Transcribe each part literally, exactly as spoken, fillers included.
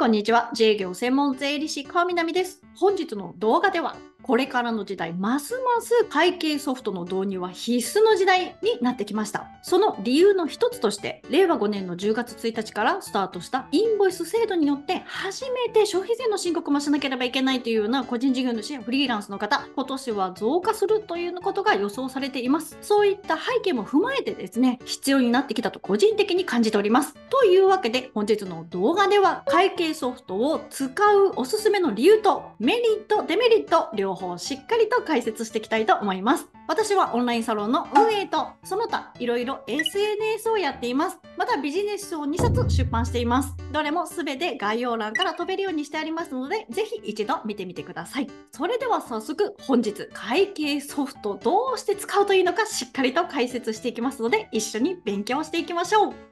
こんにちは。自営業専門税理士川南です。本日の動画では、これからの時代、ますます会計ソフトの導入は必須の時代になってきました。その理由の一つとして、れいわごねんのじゅうがつついたちからスタートしたインボイス制度によって、初めて消費税の申告もしなければいけないというような個人事業主やフリーランスの方、今年は増加するということが予想されています。そういった背景も踏まえてですね、必要になってきたと個人的に感じております。というわけで、本日の動画では、会計ソフトを使うおすすめの理由と、メリット、デメリット、両方しっかりと解説していきたいと思います。私はオンラインサロンの運営と、その他いろいろ エスエヌエス をやっています。またビジネス書をにさつ出版しています。どれも全て概要欄から飛べるようにしてありますので、ぜひ一度見てみてください。それでは早速、本日会計ソフトどうして使うといいのかしっかりと解説していきますので、一緒に勉強していきましょう。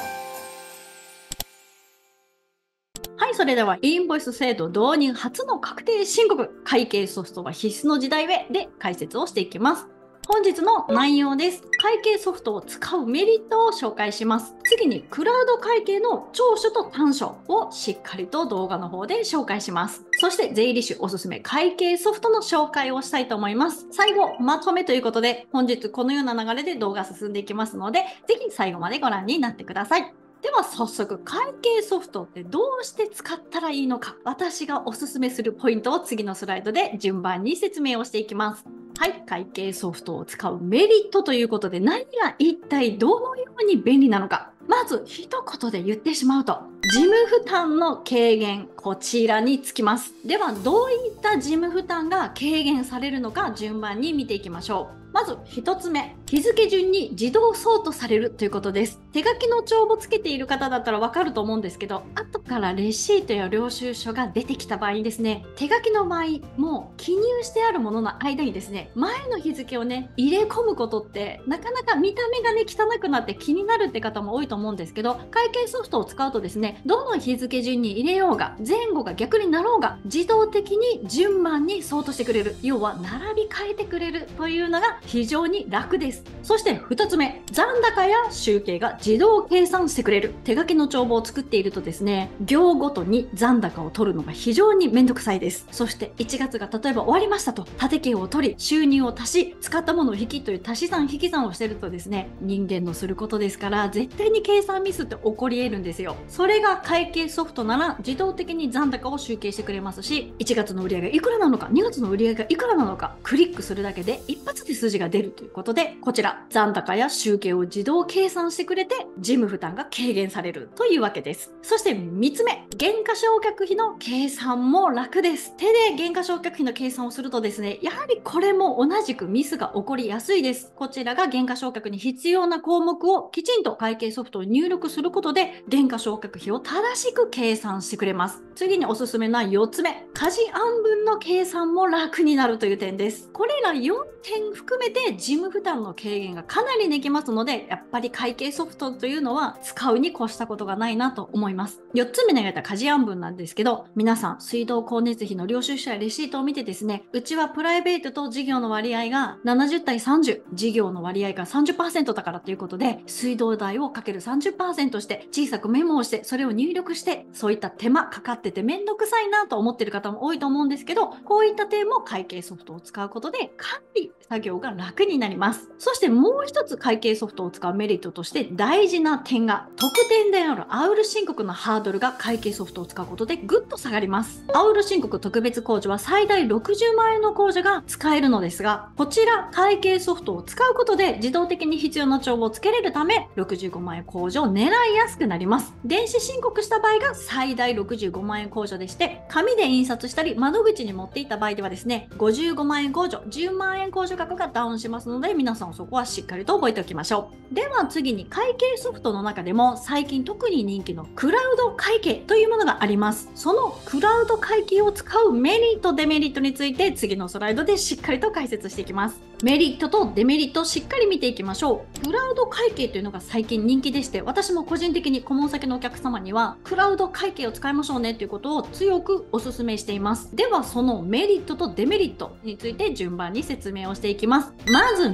はい、それではインボイス制度導入初の確定申告、会計ソフトは必須の時代へで解説をしていきます。本日の内容です。会計ソフトを使うメリットを紹介します。次にクラウド会計の長所と短所をしっかりと動画の方で紹介します。そして税理士おすすめ会計ソフトの紹介をしたいと思います。最後、まとめということで、本日このような流れで動画進んでいきますので、ぜひ最後までご覧になってください。では早速、会計ソフトってどうして使ったらいいのか、私がおすすめするポイントを次のスライドで順番に説明をしていきます。はい、会計ソフトを使うメリットということで、何が一体どのように便利なのか。まず一言で言ってしまうと、事務負担の軽減、こちらにつきます。ではどういった事務負担が軽減されるのか順番に見ていきましょう。まず一つ目、日付順に自動ソートされるということです。手書きの帳簿つけている方だったらわかると思うんですけど、後からレシートや領収書が出てきた場合にですね、手書きの場合、もう記入してあるものの間にですね、前の日付をね、入れ込むことって、なかなか見た目がね、汚くなって気になるって方も多いと思うんですけど、会計ソフトを使うとですね、どの日付順に入れようが、前後が逆になろうが、自動的に順番にソートしてくれる。要は、並び替えてくれるというのが非常に楽です。そしてふたつめ、残高や集計が自動計算してくれる。手書きの帳簿を作っているとですね、行ごとに残高を取るのが非常にめんどくさいです。そしていちがつが例えば終わりましたと、縦計を取り、収入を足し、使ったものを引きという足し算引き算をしてるとですね、人間のすることですから、絶対に計算ミスって起こり得るんですよ。それが会計ソフトなら自動的に残高を集計してくれますし、いちがつの売上がいくらなのか、にがつの売上がいくらなのか、クリックするだけで一発で数字が出るということで、こちら残高や集計を自動計算してくれて事務負担が軽減されるというわけです。そしてみっつめ、減価償却費の計算も楽です。手で減価償却費の計算をするとですね、やはりこれも同じくミスが起こりやすいです。こちらが減価償却に必要な項目をきちんと会計ソフトを入力することで、減価償却費を正しく計算してくれます。次におすすめなよっつめ、家事案分の計算も楽になるという点です。これらよんてん含めて事務負担の軽減がかなりできますので、やっぱり会計ソフトというのは使うに越したことがないなと思います。よっつめに挙げた家事案分なんですけど、皆さん水道光熱費の領収書やレシートを見てですね、うちはプライベートと事業の割合がななじゅうたいさんじゅう、事業の割合が さんじゅっパーセント だからということで、水道代をかける さんじゅっパーセント して小さくメモをしてそれを入力して、そういった手間かかっててめんどくさいなと思ってる方も多いと思うんですけど、こういった点も会計ソフトを使うことで管理作業が楽になります。そしてもう一つ会計ソフトを使うメリットとして大事な点が、特典であるアウル申告のハードルが会計ソフトを使うことでぐっと下がります。アウル申告特別控除は最大ろくじゅうまんえんの控除が使えるのですが、こちら会計ソフトを使うことで自動的に必要な帳簿をつけれるため、ろくじゅうごまんえん控除を狙いやすくなります。電子申告した場合が最大ろくじゅうごまんえん控除でして、紙で印刷したり窓口に持っていった場合ではですね、ごじゅうごまんえん控除、じゅうまんえん控除額がダウンしますので、皆さんそこはしっかりと覚えておきましょう。では次に会計ソフトの中でも最近特に人気のクラウド会計というものがあります。そのクラウド会計を使うメリットデメリットについて次のスライドでしっかりと解説していきます。メリットとデメリットをしっかり見ていきましょう。クラウド会計というのが最近人気でして、私も個人的に顧問先のお客様にはクラウド会計を使いましょうねということを強くお勧めしています。ではそのメリットとデメリットについて順番に説明をしていきます。まずメリットから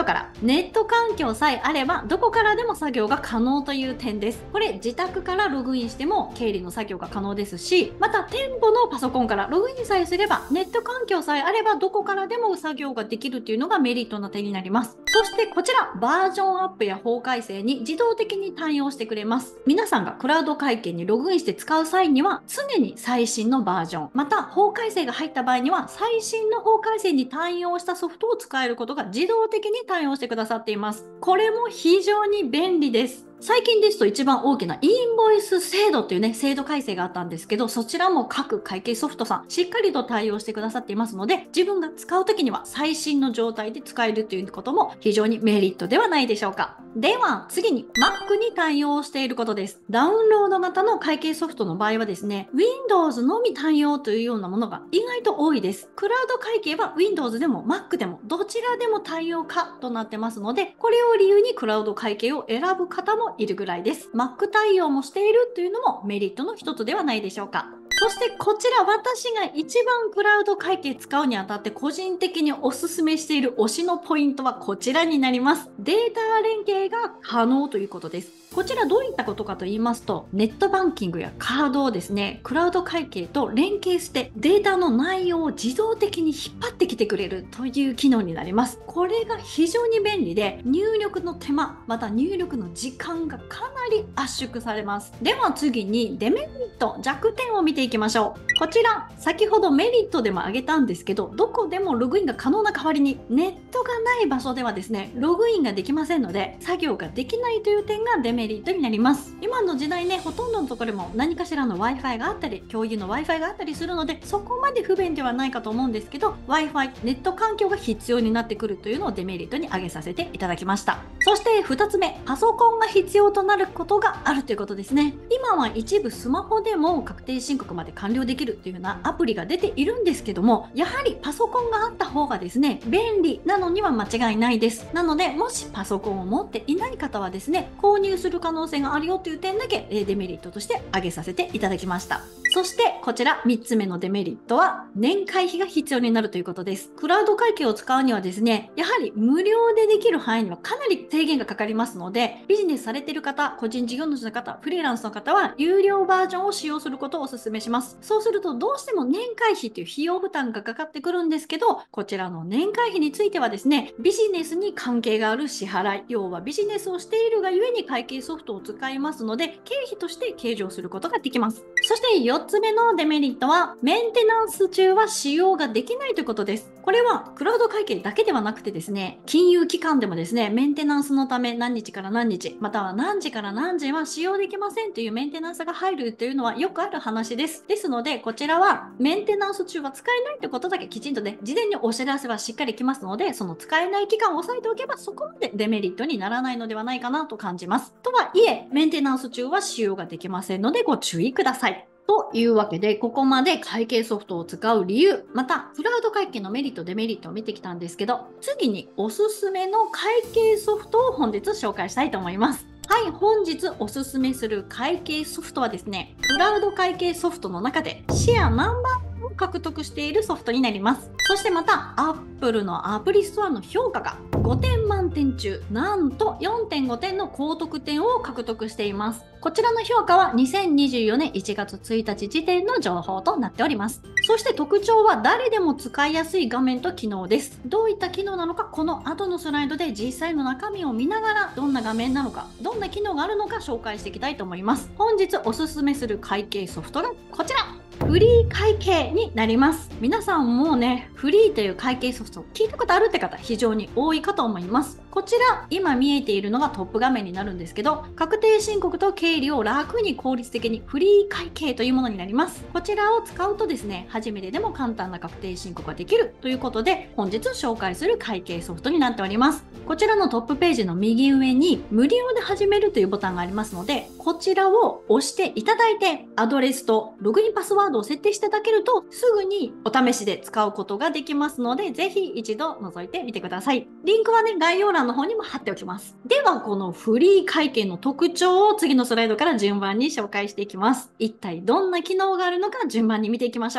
から、ネット環境さえあればどこからでも作業が可能という点です。これ自宅からログインしても経理の作業が可能ですし、また店舗のパソコンからログインさえすれば、ネット環境さえあればどこからでも作業ができるっていうのがメリットの点になります。そしてこちら、バージョンアップや法改正に自動的に対応してくれます。皆さんがクラウド会計にログインして使う際には、常に最新のバージョン、また法改正が入った場合には、最新の法改正に対応したソフトを使えることが自動的に対応してくださっています。これも非常に便利です。最近ですと一番大きなインボイス制度っていうね、制度改正があったんですけど、そちらも各会計ソフトさん、しっかりと対応してくださっていますので、自分が使うときには最新の状態で使えるということも非常にメリットではないでしょうか。では、次に Mac に対応していることです。ダウンロード型の会計ソフトの場合はですね、Windows のみ対応というようなものが意外と多いです。クラウド会計は Windows でも Mac でもどちらでも対応可となってますので、これを理由にクラウド会計を選ぶ方もいるぐらいです。Mac 対応もしているというのもメリットの一つではないでしょうか。そしてこちら、私が一番クラウド会計使うにあたって個人的におすすめしている推しのポイントはこちらになります。データ連携が可能ということです。こちらどういったことかと言いますと、ネットバンキングやカードをですね、クラウド会計と連携してデータの内容を自動的に引っ張ってきてくれるという機能になります。これが非常に便利で、入力の手間、また入力の時間がかなり圧縮されます。では次にデメリット、弱点を見ていきましょう。こちら、先ほどメリットでも挙げたんですけど、どこでもログインが可能な代わりに、ネットがない場所ではですね、ログインができませんので、作業ができないという点がデメリットになります。今の時代ね、ほとんどのところでも何かしらの Wi-Fi があったり、共有の Wi-Fi があったりするので、そこまで不便ではないかと思うんですけど、Wi-Fi、ネット環境が必要になってくるというのをデメリットに挙げさせていただきました。そしてふたつめ、パソコンが必要となることがあるということですね。今は一部スマホでも確定申告まで完了できるというようなアプリが出ているんですけども、やはりパソコンがあった方がですね、便利なのには間違いないです。なので、もしパソコンを持っていない方はですね、購入する可能性があるよという点だけデメリットとして挙げさせていただきました。そしてこちらみっつめのデメリットは、年会費が必要になるということです。クラウド会計を使うにはですね、やはり無料でできる範囲にはかなり制限がかかりますので、ビジネスされている方、個人事業主の方、フリーランスの方は有料バージョンを使用することをお勧めします。そうするとどうしても年会費という費用負担がかかってくるんですけど、こちらの年会費についてはですね、ビジネスに関係がある支払い、要はビジネスをしているがゆえに会計ソフトを使いますので、経費として計上することができます。そしてよっつめのデメリットは、メンテナンス中は使用ができないということです。これはクラウド会計だけではなくてですね、金融機関でもですね、メンテナンスのため何日から何日、または何時から何時は使用できませんというメンテナンスが入るというのはよくある話です。ですので、こちらはメンテナンス中は使えないということだけきちんとね、事前にお知らせはしっかり来ますので、その使えない期間を押さえておけばそこまでデメリットにならないのではないかなと感じます。とはいえ、メンテナンス中は使用ができませんのでご注意ください。というわけで、ここまで会計ソフトを使う理由、また、クラウド会計のメリット、デメリットを見てきたんですけど、次におすすめの会計ソフトを本日紹介したいと思います。はい、本日おすすめする会計ソフトはですね、クラウド会計ソフトの中でシェアナンバーを獲得しているソフトになります。そしてまた、Apple のアプリストアの評価がごてん満点中、なんと よんてんご 点の高得点を獲得しています。こちらの評価はにせんにじゅうよねんいちがつついたち時点の情報となっております。そして特徴は誰でも使いやすい画面と機能です。どういった機能なのか、この後のスライドで実際の中身を見ながら、どんな画面なのか、どんな機能があるのか紹介していきたいと思います。本日おすすめする会計ソフトがこちら。フリー会計になります。皆さんもうね、フリーという会計ソフト聞いたことあるって方非常に多いかと思います。こちら、今見えているのがトップ画面になるんですけど、確定申告と経理を楽に効率的にフリー会計というものになります。こちらを使うとですね、初めてでも簡単な確定申告ができるということで、本日紹介する会計ソフトになっております。こちらのトップページの右上に無料で始めるというボタンがありますので、こちらを押していただいて、アドレスとログインパスワードを設定していただけると、すぐにお試しで使うことができますので、ぜひ一度覗いてみてください。リンクはね、概要欄の方にも貼っておきます。では、このフリー会計の特徴を次のスライドから順番に紹介していきます。一体どんな機能があるのか順番に見ていきましょう。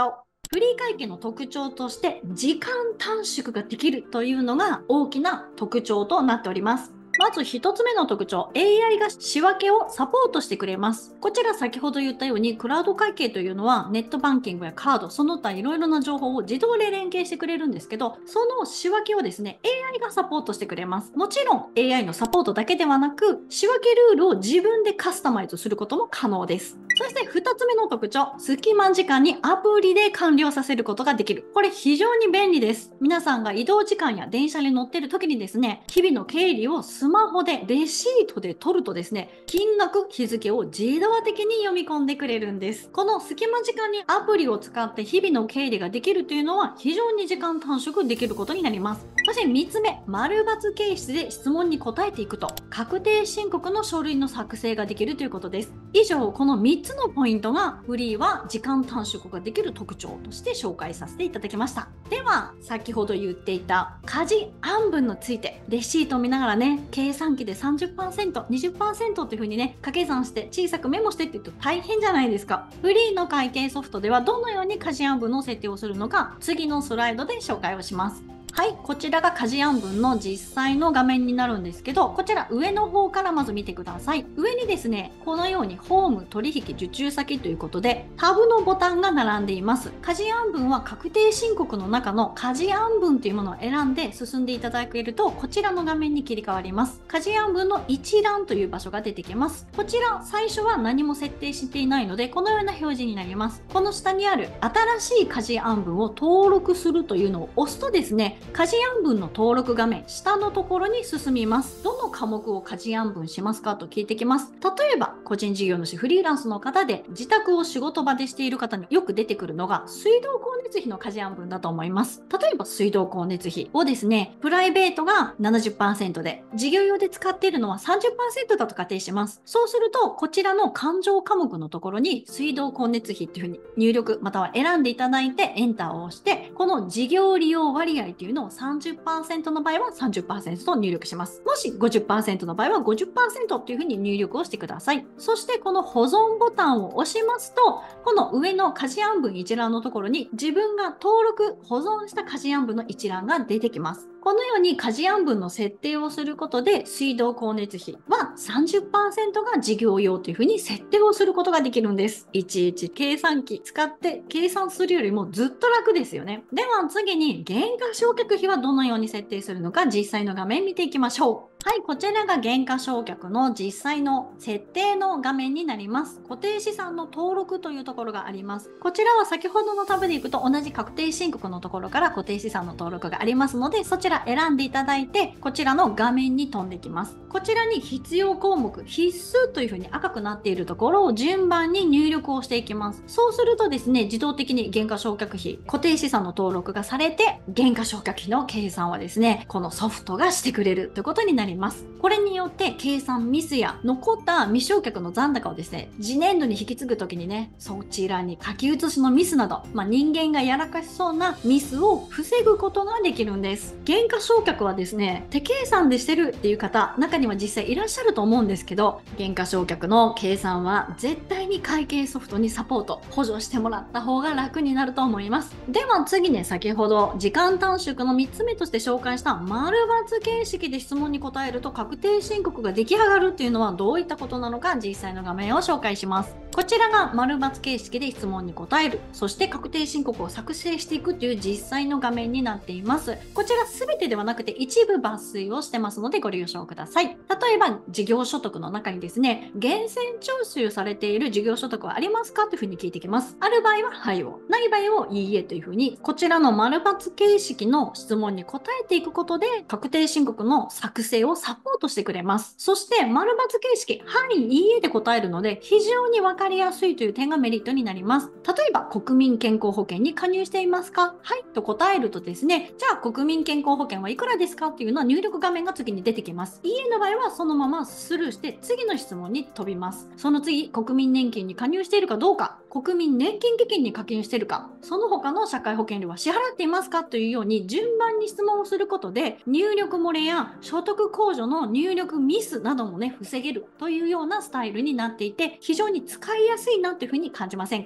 フリー会計の特徴として時間短縮ができるというのが大きな特徴となっております。まず一つ目の特徴、エーアイ が仕分けをサポートしてくれます。こちら先ほど言ったように、クラウド会計というのはネットバンキングやカード、その他いろいろな情報を自動で連携してくれるんですけど、その仕分けをですね、エーアイ がサポートしてくれます。もちろん エーアイ のサポートだけではなく、仕分けルールを自分でカスタマイズすることも可能です。そしてふたつめの特徴、隙間時間にアプリで完了させることができる。これ非常に便利です。皆さんが移動時間や電車に乗っている時にですね、日々の経理をスマホでレシートで取るとですね、金額、日付を自動的に読み込んでくれるんです。この隙間時間にアプリを使って日々の経理ができるというのは非常に時間短縮できることになります。そしてみっつめ、丸×形式で質問に答えていくと、確定申告の書類の作成ができるということです。以上、このみっつのポイントがフリーは時間短縮ができる特徴として紹介させていただきました。では、先ほど言っていた家事案分について、レシートを見ながらね、計算機で さんじゅっパーセント、にじゅっパーセント っていう風にね、掛け算して小さくメモしてって言うと大変じゃないですか。フリーの会計ソフトではどのように家事案分の設定をするのか、次のスライドで紹介をします。はい、こちらが家事案分の実際の画面になるんですけど、こちら上の方からまず見てください。上にですね、このようにホーム、取引、受注先ということで、タブのボタンが並んでいます。家事案分は確定申告の中の家事案分というものを選んで進んでいただけると、こちらの画面に切り替わります。家事案分の一覧という場所が出てきます。こちら、最初は何も設定していないので、このような表示になります。この下にある新しい家事案分を登録するというのを押すとですね、家事案分の登録画面、下のところに進みます。どの科目を家事案分しますかと聞いてきます。例えば、個人事業主、フリーランスの方で、自宅を仕事場でしている方によく出てくるのが、水道光熱費の家事案分だと思います。例えば、水道光熱費をですね、プライベートが ななじゅっパーセント で、事業用で使っているのは さんじゅっパーセント だと仮定します。そうすると、こちらの勘定科目のところに、水道光熱費っていうふうに入力、または選んでいただいて、エンターを押して、この事業利用割合っていうのをさんじゅっパーセントの場合は さんじゅっパーセント と入力します。もし ごじゅっパーセント の場合は ごじゅっパーセント っていうふうに入力をしてください。そしてこの保存ボタンを押しますと、この上の家事案分一覧のところに自分が登録、保存した家事案分の一覧が出てきます。このように家事案分の設定をすることで、水道光熱費は さんじゅっパーセント が事業用というふうに設定をすることができるんです。いちいち計算機使って計算するよりもずっと楽ですよね。では次に原価償却費はどのように設定するのか実際の画面見ていきましょう。はい、こちらが原価償却の実際の設定の画面になります。固定資産の登録というところがあります。こちらは先ほどのタブでいくと同じ確定申告のところから固定資産の登録がありますので、そちら選んでいただいて、こちらの画面に飛んできます。こちらに必要項目、必須というふうに赤くなっているところを順番に入力をしていきます。そうするとですね、自動的に原価償却費、固定資産の登録がされて、原価償却費の計算はですね、このソフトがしてくれるということになります。これによって計算ミスや残った未償却の残高をですね、次年度に引き継ぐときにね、そちらに書き写しのミスなど、まあ、人間がやらかしそうなミスを防ぐことができるんです。原価償却はですね、手計算でしてるっていう方、中には実際いらっしゃると思うんですけど、原価償却の計算は絶対に会計ソフトにサポート、補助してもらった方が楽になると思います。では次ね、先ほど時間短縮のみっつめとして紹介した丸×形式で質問に答えると確定申告が出来上がるっていうのはどういったことなのか実際の画面を紹介します。こちらが丸×形式で質問に答える、そして確定申告を作成していくという実際の画面になっています。こちら全てではなくて一部抜粋をしてますのでご了承ください。例えば事業所得の中にですね、源泉徴収されている事業所得はありますかというふうに聞いてきます。ある場合ははいを、ない場合はいいえというふうに、こちらの丸×形式の質問に答えていくことで確定申告の作成をサポートしてくれます。そして丸×形式、はい、いいえで答えるので非常にわかりやすいという点がメリットになります。例えば国民健康保険に加入していますか？はいと答えるとですね、じゃあ国民健康保険はいくらですかっていうのは入力画面が次に出てきます。いいえの場合はそのままスルーして次の質問に飛びます。その次、国民年金に加入しているかどうか、国民年金基金に加入しているか、その他の社会保険料は支払っていますかというように順番に質問をすることで入力漏れや所得控除の入力ミスなどもね、防げるというようなスタイルになっていて非常に使いやすいなというふうに感じませんか？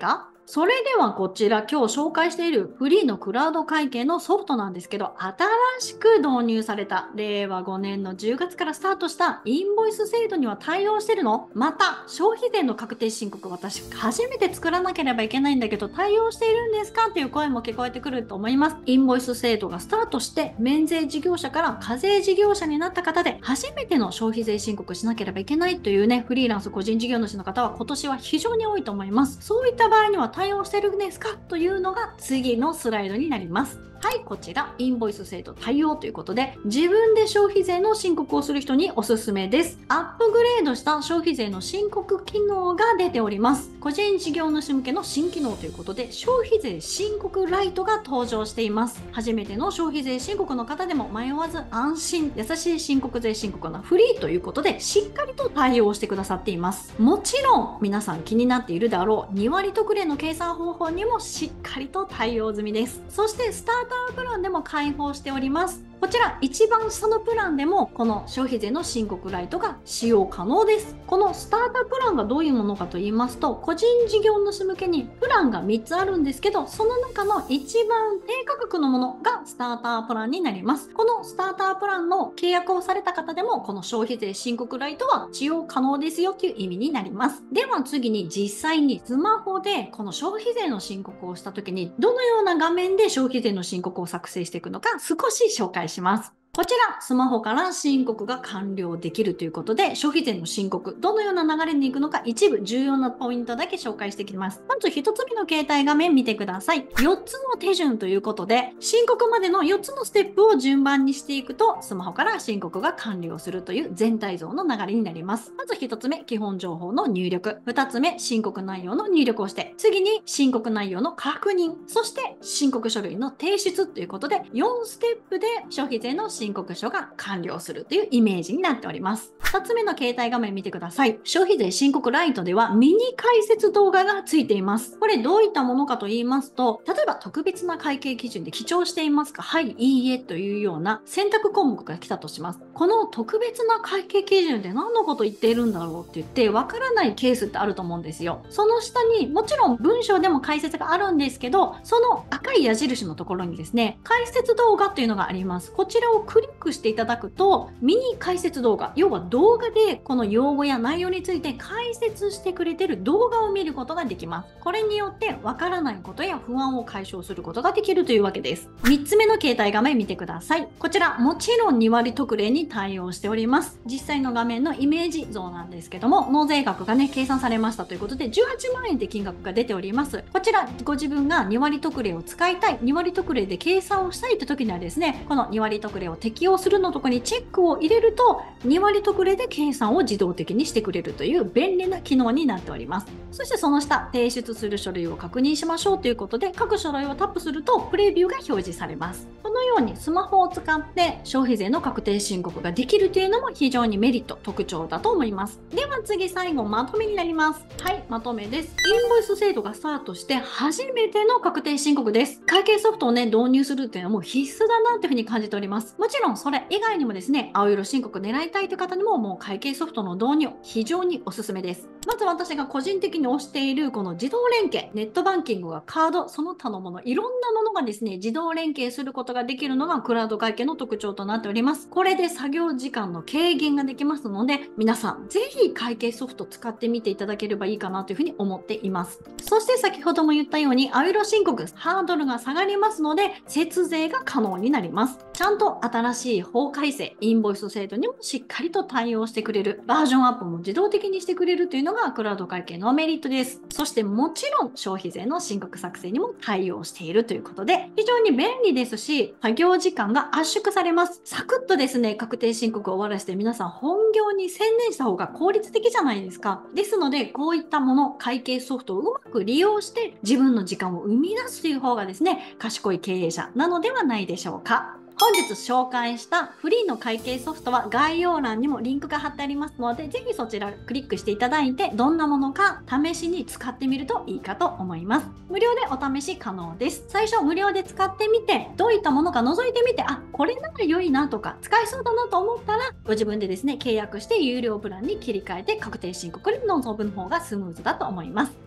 それではこちら今日紹介しているフリーのクラウド会計のソフトなんですけど、新しく導入されたれいわごねんのじゅうがつからスタートしたインボイス制度には対応してるの？また消費税の確定申告、私初めて作らなければいけないんだけど対応しているんですかっていう声も聞こえてくると思います。インボイス制度がスタートして免税事業者から課税事業者になった方で初めての消費税申告しなければいけないというね、フリーランス個人事業主の方は今年は非常に多いと思います。そういった場合には対応してるんですかというのが次のスライドになります。はい、こちらインボイス制度対応ということで、自分で消費税の申告をする人におすすめです。アップグレードした消費税の申告機能が出ております。個人事業主向けの新機能ということで、消費税申告ライトが登場しています。初めての消費税申告の方でも迷わず安心、優しい申告税申告のフリーということで、しっかりと対応してくださっています。もちろん皆さん気になっているであろうに割特例の計算方法にもしっかりと対応済みです。そしてスタータープランでも開放しております。こちら一番下のプランでもこの消費税の申告ライトが使用可能です。このスタータープランがどういうものかと言いますと、個人事業主向けにプランがみっつあるんですけど、その中の一番低価格のものがスタータープランになります。このスタータープランの契約をされた方でもこの消費税申告ライトは使用可能ですよという意味になります。では次に実際にスマホでこの消費税の申告をした時にどのような画面で消費税の申告を作成していくのか少し紹介します。こちら、スマホから申告が完了できるということで、消費税の申告、どのような流れに行くのか、一部重要なポイントだけ紹介していきます。まずひとつめの携帯画面見てください。よっつの手順ということで、申告までのよっつのステップを順番にしていくと、スマホから申告が完了するという全体像の流れになります。まずひとつめ、基本情報の入力。ふたつめ、申告内容の入力をして、次に申告内容の確認、そして申告書類の提出ということで、よんステップで消費税の申告書が完了するというイメージになっております。ふたつめの携帯画面見てください。消費税申告ライトではミニ解説動画がついています。これどういったものかと言いますと、例えば特別な会計基準で記帳していますか？はい、いいえというような選択項目が来たとします。この特別な会計基準で何のこと言っているんだろうって言ってわからないケースってあると思うんですよ。その下にもちろん文章でも解説があるんですけど、その赤い矢印のところにですね、解説動画っていうのがあります。こちらをクリックしていただくとミニ解説動画、要は動画でこの用語や内容について解説してくれてる動画を見ることができます。これによってわからないことや不安を解消することができるというわけです。みっつめの携帯画面見てください。こちらもちろんに割特例に対応しております。実際の画面のイメージ像なんですけども、納税額がね計算されましたということでじゅうはちまんえんって金額が出ております。こちらご自分がに割特例を使いたい、に割特例で計算をしたいって時にはですね、このに割特例を適用するのとこにチェックを入れるとに割特例で計算を自動的にしてくれるという便利な機能になっております。そしてその下、提出する書類を確認しましょうということで、各書類をタップするとプレビューが表示されます。このようにスマホを使って消費税の確定申告ができるというのも非常にメリット、特徴だと思います。では次、最後まとめになります。はい、まとめです。インボイス制度がスタートして初めての確定申告です。会計ソフトをね導入するっていうのはもう必須だなっていうふうに感じております。もちろんそれ以外にもですね、青色申告狙いたいという方にももう会計ソフトの導入非常におすすめです。まず私が個人的に推しているこの自動連携、ネットバンキングがカードその他のもの、いろんなものがですね自動連携することができるのがクラウド会計の特徴となっております。これで作業時間の軽減ができますので、皆さんぜひ会計ソフト使ってみていただければいいかなというふうに思っています。そして先ほども言ったように青色申告ハードルが下がりますので節税が可能になります。ちゃんと新しい法改正、インボイス制度にもしっかりと対応してくれる、バージョンアップも自動的にしてくれるというのがクラウド会計のメリットです。そしてもちろん消費税の申告作成にも対応しているということで非常に便利ですし、作業時間が圧縮されます。サクッとですね確定申告を終わらせて皆さん本業に専念した方が効率的じゃないですか。ですのでこういったもの、会計ソフトをうまく利用して自分の時間を生み出すという方がですね賢い経営者なのではないでしょうか。本日紹介したフリーの会計ソフトは概要欄にもリンクが貼ってありますので、ぜひそちらクリックしていただいてどんなものか試しに使ってみるといいかと思います。無料でお試し可能です。最初無料で使ってみてどういったものか覗いてみて、あ、これなら良いなとか使えそうだなと思ったらご自分でですね契約して有料プランに切り替えて確定申告に臨む方がスムーズだと思います。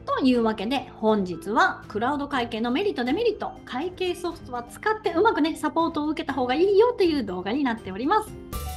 というわけで本日はクラウド会計のメリットデメリット、会計ソフトは使ってうまくねサポートを受けた方がいいよという動画になっております。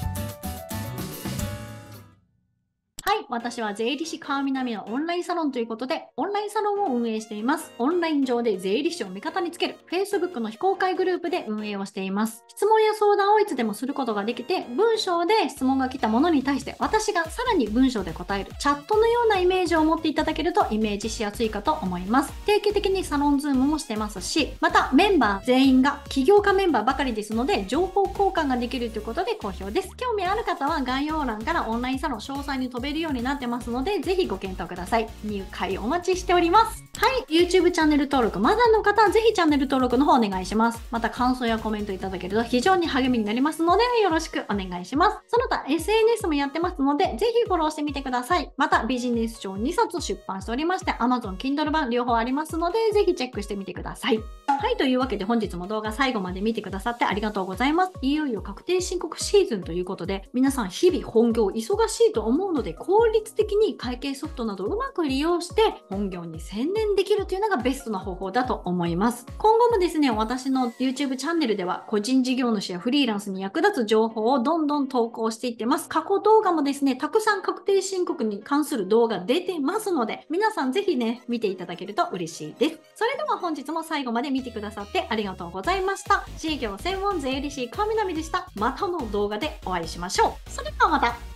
はい、私は税理士川南のオンラインサロンということで、オンラインサロンを運営しています。オンライン上で税理士を味方につける Facebook の非公開グループで運営をしています。質問や相談をいつでもすることができて、文章で質問が来たものに対して私がさらに文章で答えるチャットのようなイメージを持っていただけるとイメージしやすいかと思います。定期的にサロンズームもしてますし、またメンバー全員が起業家メンバーばかりですので、情報交換ができるということで好評です。興味ある方は概要欄からオンラインサロン詳細に飛べるようになってますので、ぜひご検討ください。入会お待ちしております。はい、YouTube チャンネル登録まだの方はぜひチャンネル登録の方お願いします。また感想やコメントいただけると非常に励みになりますのでよろしくお願いします。その他 エスエヌエス もやってますのでぜひフォローしてみてください。またビジネス書にさつ出版しておりまして Amazon Kindle 版両方ありますのでぜひチェックしてみてください。はい、というわけで本日も動画最後まで見てくださってありがとうございます。いよいよ確定申告シーズンということで皆さん日々本業忙しいと思うので効率的に会計ソフトなどをうまく利用して本業に専念できるというのがベストな方法だと思います。今後もですね、私の YouTube チャンネルでは個人事業主やフリーランスに役立つ情報をどんどん投稿していってます。過去動画もですね、たくさん確定申告に関する動画出てますので、皆さんぜひね、見ていただけると嬉しいです。それでは本日も最後まで見てくださってありがとうございました。事業専門税理士川南でした。またの動画でお会いしましょう。それではまた。